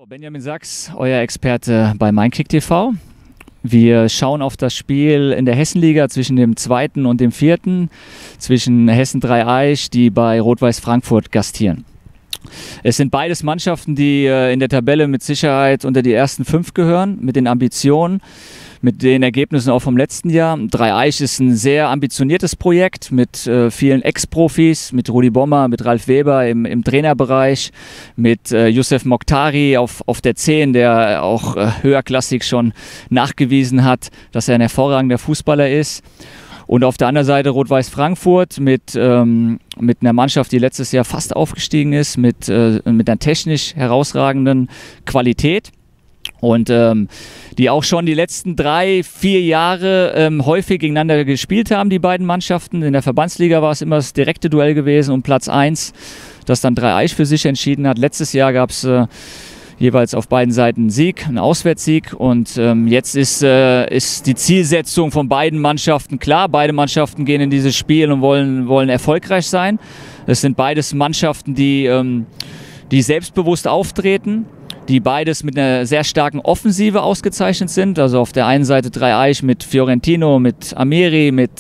Benjamin Sachs, euer Experte bei meinkick.tv. Wir schauen auf das Spiel in der Hessenliga zwischen dem 2. und dem 4., zwischen Hessen Dreieich, die bei Rot-Weiß Frankfurt gastieren. Es sind beides Mannschaften, die in der Tabelle mit Sicherheit unter die ersten 5 gehören, mit den Ambitionen, mit den Ergebnissen auch vom letzten Jahr. Dreieich ist ein sehr ambitioniertes Projekt mit vielen Ex-Profis, mit Rudi Bommer, mit Ralf Weber im Trainerbereich, mit Youssef Mokhtari auf der 10, der auch höherklassig schon nachgewiesen hat, dass er ein hervorragender Fußballer ist. Und auf der anderen Seite Rot-Weiß Frankfurt mit einer Mannschaft, die letztes Jahr fast aufgestiegen ist, mit einer technisch herausragenden Qualität. Und die auch schon die letzten 3-4 Jahre häufig gegeneinander gespielt haben, die beiden Mannschaften. In der Verbandsliga war es immer das direkte Duell gewesen um Platz 1, das dann Dreieich für sich entschieden hat. Letztes Jahr gab es jeweils auf beiden Seiten einen Sieg, einen Auswärtssieg. Und jetzt ist die Zielsetzung von beiden Mannschaften klar. Beide Mannschaften gehen in dieses Spiel und wollen erfolgreich sein. Es sind beides Mannschaften, die selbstbewusst auftreten, die beides mit einer sehr starken Offensive ausgezeichnet sind. Also auf der einen Seite Dreieich mit Fiorentino, mit Amiri, mit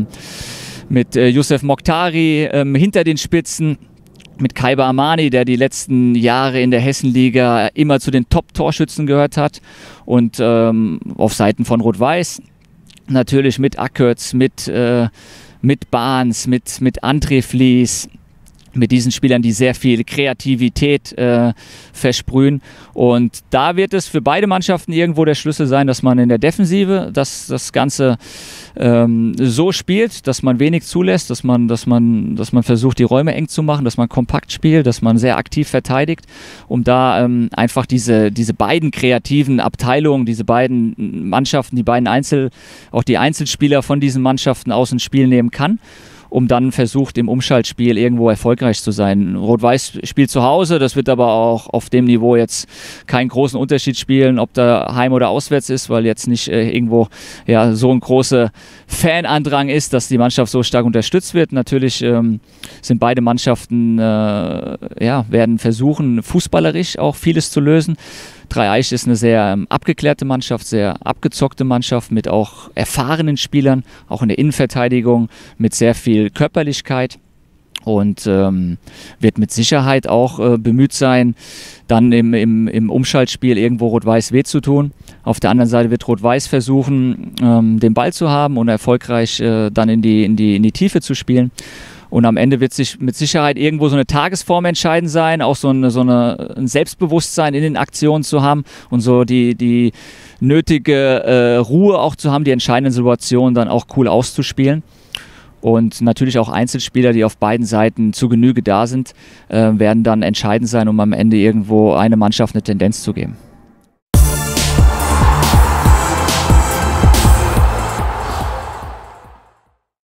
Youssef Mokhtari hinter den Spitzen, mit Kaiba Amani, der die letzten Jahre in der Hessenliga immer zu den Top-Torschützen gehört hat. Und auf Seiten von Rot-Weiß natürlich mit Ackertz, mit Barnes, mit André Flies, mit diesen Spielern, die sehr viel Kreativität versprühen. Und da wird es für beide Mannschaften irgendwo der Schlüssel sein, dass man in der Defensive das Ganze so spielt, dass man wenig zulässt, dass man versucht, die Räume eng zu machen, dass man kompakt spielt, dass man sehr aktiv verteidigt, um da einfach diese beiden kreativen Abteilungen, diese beiden Mannschaften, auch die Einzelspieler von diesen Mannschaften aus ins Spiel nehmen kann, um dann versucht, im Umschaltspiel irgendwo erfolgreich zu sein. Rot-Weiß spielt zu Hause, das wird aber auch auf dem Niveau jetzt keinen großen Unterschied spielen, ob da heim oder auswärts ist, weil jetzt nicht irgendwo so ein großer Fanandrang ist, dass die Mannschaft so stark unterstützt wird. Natürlich sind beide Mannschaften, werden versuchen, fußballerisch auch vieles zu lösen. Dreieich ist eine sehr abgeklärte Mannschaft, sehr abgezockte Mannschaft mit auch erfahrenen Spielern, auch in der Innenverteidigung mit sehr viel Körperlichkeit und wird mit Sicherheit auch bemüht sein, dann im Umschaltspiel irgendwo Rot-Weiß weh zu tun. Auf der anderen Seite wird Rot-Weiß versuchen, den Ball zu haben und erfolgreich dann in die Tiefe zu spielen. Und am Ende wird sich mit Sicherheit irgendwo so eine Tagesform entscheidend sein, auch ein Selbstbewusstsein in den Aktionen zu haben und so die nötige Ruhe auch zu haben, die entscheidenden Situationen dann auch cool auszuspielen. Und natürlich auch Einzelspieler, die auf beiden Seiten zu Genüge da sind, werden dann entscheidend sein, um am Ende irgendwo eine Mannschaft eine Tendenz zu geben.